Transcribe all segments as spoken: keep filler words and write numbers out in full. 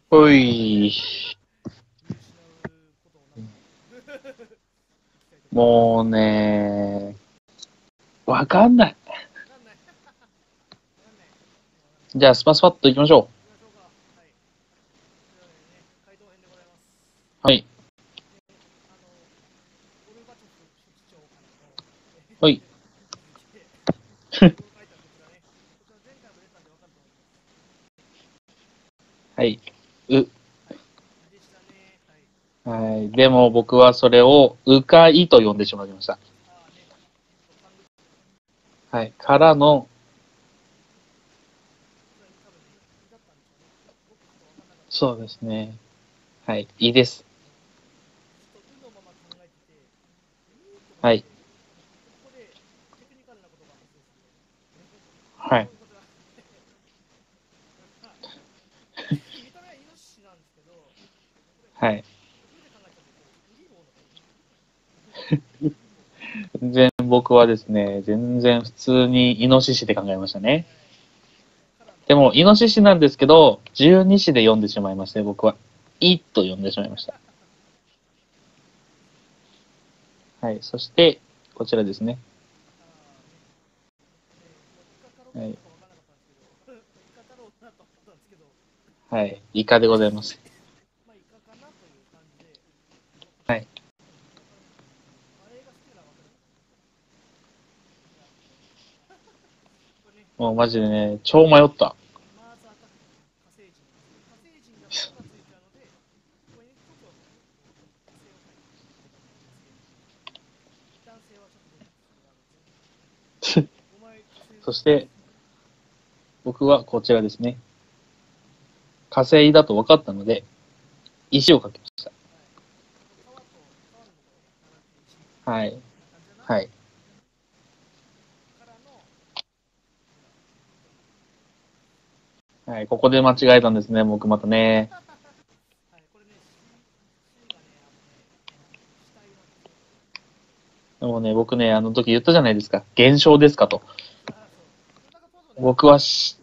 おい。もうね、わかんない。じゃあ、スパスパッといきましょう。はい。はい。はい。う。はい。でも僕はそれを、うかいと呼んでしまいました。はい。からの、そうですね。はい。いいです。はい。はい。はい。全然僕はですね、全然普通にイノシシで考えましたね。でも、イノシシなんですけど、十二支で読んでしまいまして、僕は。いと読んでしまいました。はい。そして、こちらですね。はい。はい。イカでございます。はい。もうマジでね、超迷った。そして、僕はこちらですね。火星だと分かったので、石をかけました。はい。はい。はい。ここで間違えたんですね、僕またね。でもね、僕ね、あの時言ったじゃないですか。現象ですかと。僕はし、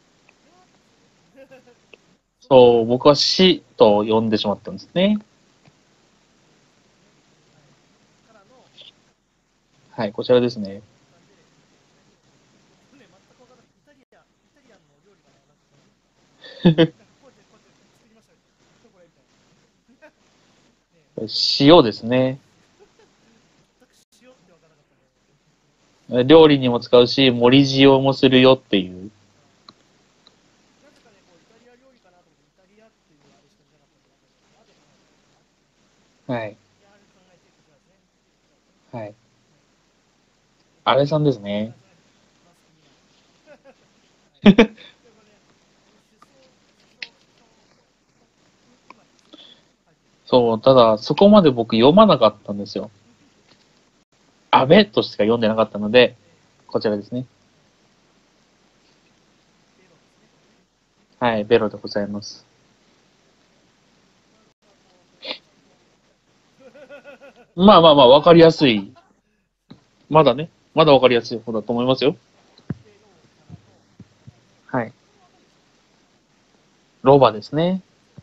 そう、僕は死と呼んでしまったんですね。はい、こちらですね。塩ですね。料理にも使うし、盛り塩もするよっていう。はい。はい。あれさんですね。そう、ただ、そこまで僕読まなかったんですよ。安倍としか読んでなかったので、こちらですね。はい、ベロでございます。まあまあまあ、わかりやすい。まだね、まだわかりやすい方だと思いますよ。はい。ロバですね。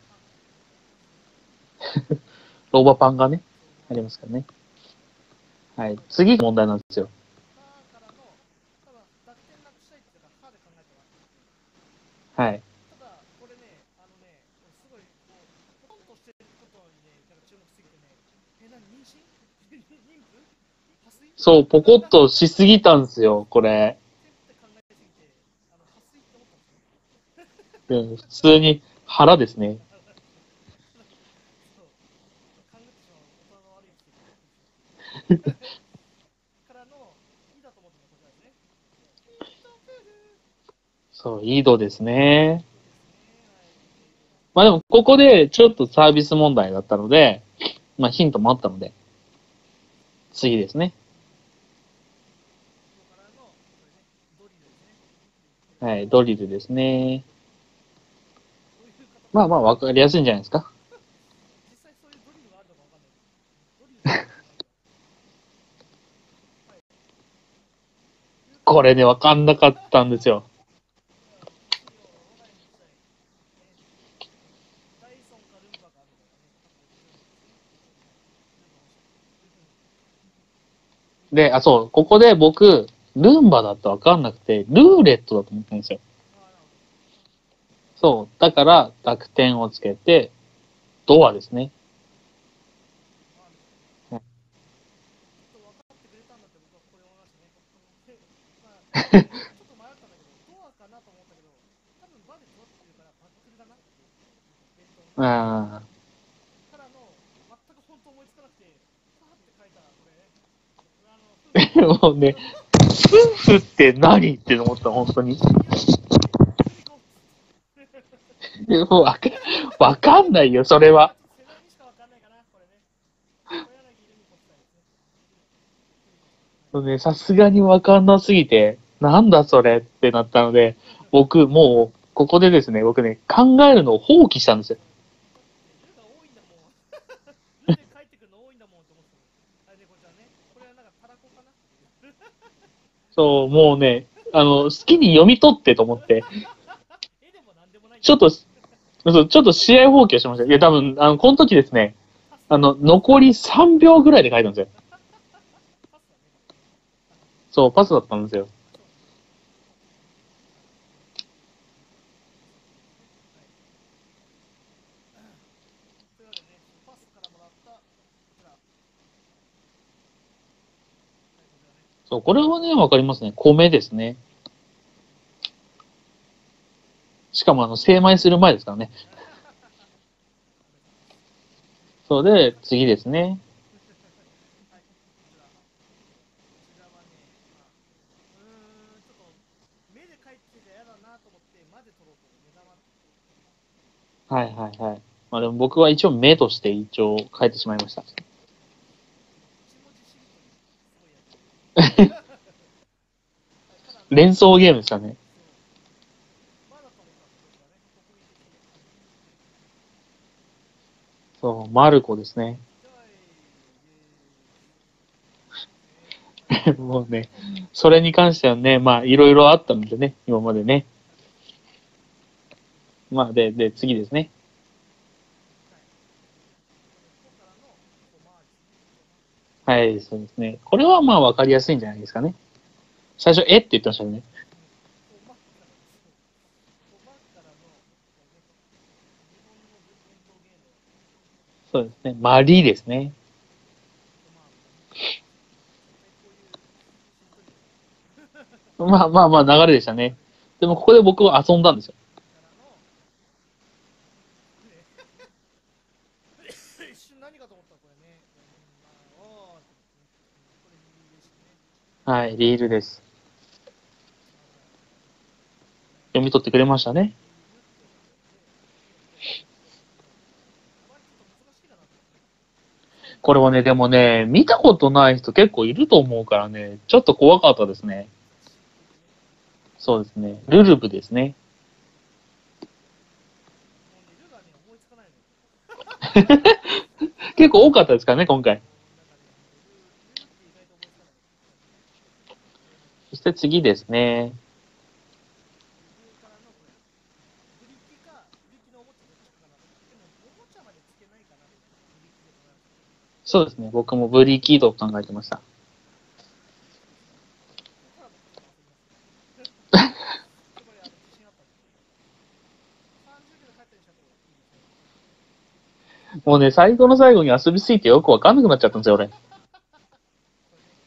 ロバパンがね、ありますからね。はい。次が問題なんですよ。はい。そう、ポコッとしすぎたんですよ、これ。うん、普通に腹ですね。そう、いい度ですね。まあでも、ここでちょっとサービス問題だったので、まあヒントもあったので、次ですね。はい、ドリルですね。まあまあ、わかりやすいんじゃないですか。これね、わかんなかったんですよ。 で、あ、そう、ここで僕、ルンバだとわかんなくて、ルーレットだと思ったんですよ。そう。だから、濁点をつけて、ドアですね。はいちょっと分かってくれたんだって僕はここで思いましたね。で、まあ、ね、ちょっと迷ったんだけど、ドアかなと思ったけど、多分バで取ってるからバックルだなっていう、弁当の。 あからの、全く本当思いつかなくて、パーって書いたら、これね、あの、夫婦ってーもうね、夫婦って何って思った、本当に。 いや、送り込むっつって。 もうわか、わかんないよ、それは。 ちょっと世代にしか分かんないかな、これね。小柳ルミ子夫妻ですね。 ね、さすがにわかんなすぎて、なんだそれってなったので、僕、もう、ここでですね、僕ね、考えるのを放棄したんですよ。 ルが多いんだもん。ルで帰ってくるの多いんだもんって思ってた。あれね、こちらね。これはなんかたらこかなっていう。 そう、もうね、あの、好きに読み取ってと思って、 絵でもなんでもないんだよ。 ちょっと、そう、ちょっと試合放棄をしました。いや、多分、あの、この時ですね、 パスだね。 あの、残りさんびょうぐらいで書いたんですよ。 パスだね、これね。 そう、パスだったんですよ。 そうね。はい。というわけでね、ちょっとパスからもらった、こちら。はい、こちらね。 そう、これはね、わかりますね。米ですね。しかも、あの、精米する前ですからね。 米さんです。 そうで、次ですね。 はい、こちら。こちらはね、まあ、うーん、ちょっと、目で描いてちゃ嫌だなと思って、まで取ろうと思う。目玉って言って。 はいはいはい。まあでも僕は一応目として一応書いてしまいました。 一文字しりとり、すごいやってる。はい、からの、 連想ゲームですかね。 そう。バーだと思ったんですよ、こちらね。国民的アニメ。 そう、マルコですね。 じゃあ、イエーイ。ね、はい。 もうね、それに関してはね、まあいろいろあったのでね、今までね。 はい。 まあで、で、次ですね。 はい。これ、コからのコマですね。コマ。 はい、そうですね。これはまあわかりやすいんじゃないですかね。最初、えって言ってましたよね。 うん。コマから、そう。コマからの、これね、日本のぶ伝統芸能、 そうですね。マリですね。 コマームね。絶対こういうしりとりでしょ。 まあまあまあ流れでしたね。でもここで僕は遊んだんですよ。 からの、ね、一瞬何かと思ったらこれね、これね、まあ、おーって思ってね。うん、これリーでしたね。 はい、リールです。 はい。はい。 読み取ってくれましたね。 リールってやつで、で、こうね、こう書きます。あまりちょっと難しいかなと思ってね。 これはね、でもね、見たことない人結構いると思うからね、ちょっと怖かったですね。 雑誌っていうね。 そうですね。ルルブですね。 もうね、ルがね、思いつかないのよ。 結構多かったですからね、今回。 そう、なんかね、ほんと、ル、ルって意外と思いつかないやつね。 そして次ですね。 で、ルからのこれ、ブリキか、ブリキのおもちゃどっちかかなと思って。でも、おもちゃまでつけないかなと思って、ブリキでございましたね。 そうですね。僕もブリキード考えてました。 そうですね。ここからもちょっと焦りますね。やっぱりあの自信あったんで。さんじゅうびょうで帰ったりしたらこういいですね。 もうね、最後の最後に遊びすぎてよくわかんなくなっちゃったんですよ、俺。 これね、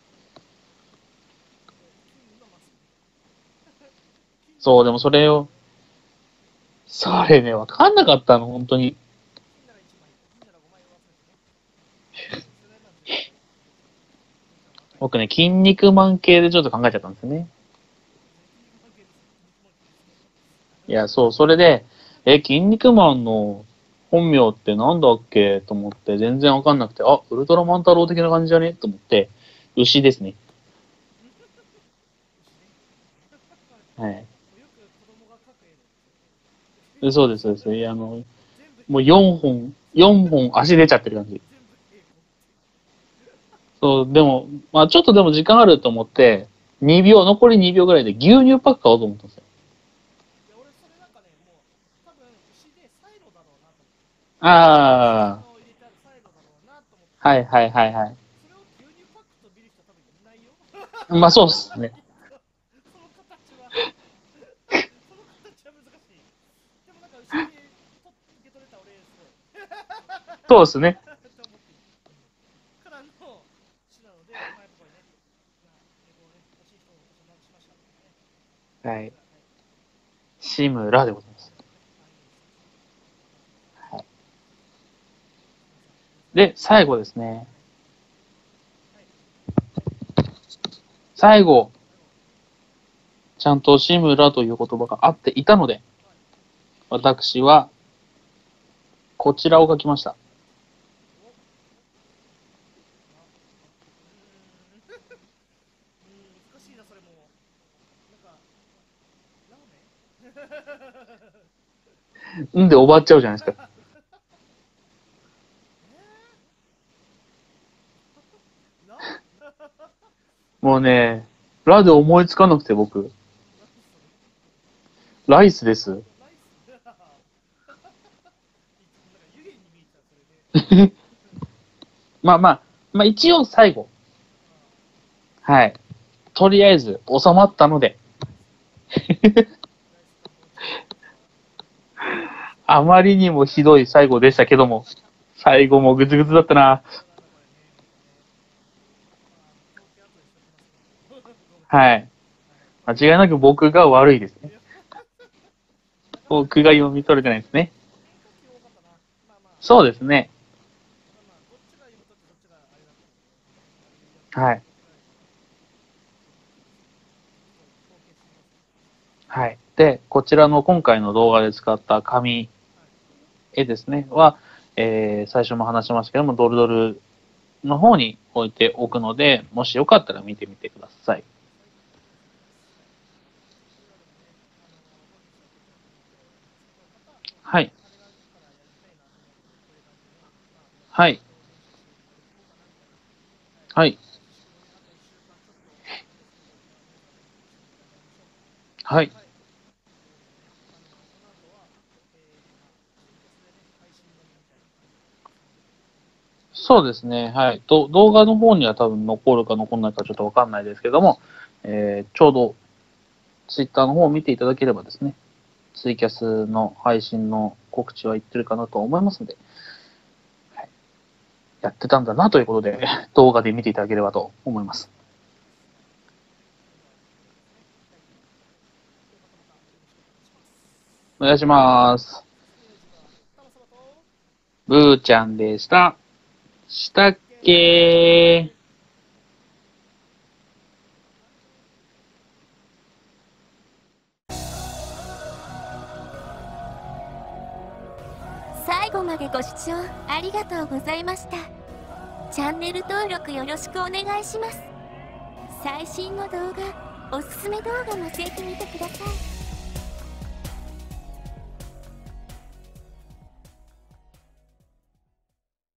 これ、金のマスクね。金ならそう、でもいちまい。 それを、それね、わかんなかったの、本当に。 金ならいちまい、銀ならごまいを集めてね。世代なんですよ、世代。こちらも赤いね。 僕ね、筋肉マン系でちょっと考えちゃったんですよね。 そうですね、筋肉マン系ですね。筋肉マン系ですね。 いや、そう、それで、え、筋肉マンの本名ってなんだっけと思って、全然わかんなくて、あ、ウルトラマン太郎的な感じじゃねと思って、牛ですね。 牛ね。 はい。 もうよく子供が描く絵でですよね。 でそうです、そうです。いや、あの、 全部もう平行。 よんほん、よんほん足出ちゃってる感じ。 全部平行っていう。 そう、でも、まあちょっとでも時間あると思って、にびょう、残りにびょうぐらいで牛乳パック買おうと思ったんですよ。 いや、俺それなんかね、もう、多分牛でサイロだろうなと思って。牛あ砂を入れてあるサイロだろうなと思っあ、はて、 いはいはいはい。 それを牛乳パックと見る人は多まあそうっすね。 その形は、その形は難しい。でもなんか、一緒にと受け取れた俺、すごい。 そうですね。 と思っていい。からの詩なので、まあ、やっぱりね、まあ、英語をね、欲しい人を私はしました、ね。 はい。志村でございます。はい。で、最後ですね。最後、ちゃんと志村という言葉があっていたので、私は、こちらを書きました。 うん、難しいな、それも。なんか、ラーメンんで終わっちゃうじゃないですか。 ラもうね、ラで思いつかなくて僕、ライスです。 ライスなんか湯気に見えちゃう、それで。 まあまあ、まあ一応最後。はい。とりあえず収まったので。あまりにもひどい最後でしたけども、最後もグツグツだったな。はい。間違いなく僕が悪いですね。僕が読み取れてないですね。そうですね。はい。はい。で、こちらの今回の動画で使った紙、絵ですね、は、えー、最初も話しましたけども、ドルドルの方に置いておくので、もしよかったら見てみてください。はい。はい。はい。はい。そうですね。はい。と動画の方には多分残るか残らないかちょっとわかんないですけども、えー、ちょうどツイッターの方を見ていただければですね、ツイキャスの配信の告知は言ってるかなと思いますので、はい、やってたんだなということで、動画で見ていただければと思います。お願いします。ブーちゃんでした。したっけー。 最後までご視聴ありがとうございました。チャンネル登録よろしくお願いします。最新の動画、おすすめ動画もぜひ見てください。